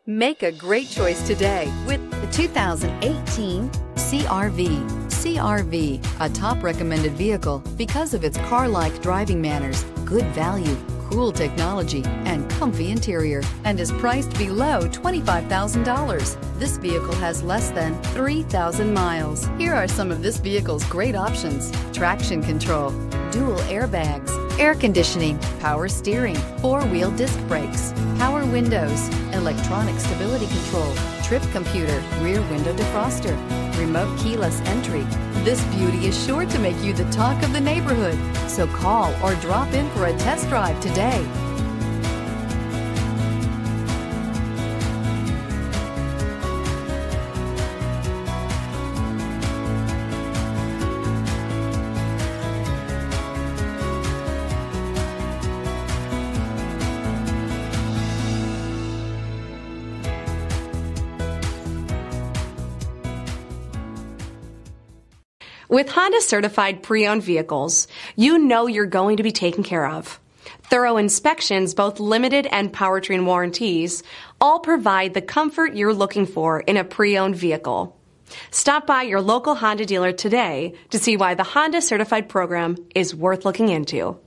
Make a great choice today with The 2018 CR-V. CR-V, a top recommended vehicle because of its car-like driving manners, good value, cool technology, and comfy interior, and is priced below $25,000. This vehicle has less than 3,000 miles. Here are some of this vehicle's great options: traction control, dual airbags, air conditioning, power steering, four-wheel disc brakes, power windows, electronic stability control, trip computer, rear window defroster, remote keyless entry. This beauty is sure to make you the talk of the neighborhood. So call or drop in for a test drive today. With Honda certified pre-owned vehicles, you know you're going to be taken care of. Thorough inspections, both limited and powertrain warranties, all provide the comfort you're looking for in a pre-owned vehicle. Stop by your local Honda dealer today to see why the Honda certified program is worth looking into.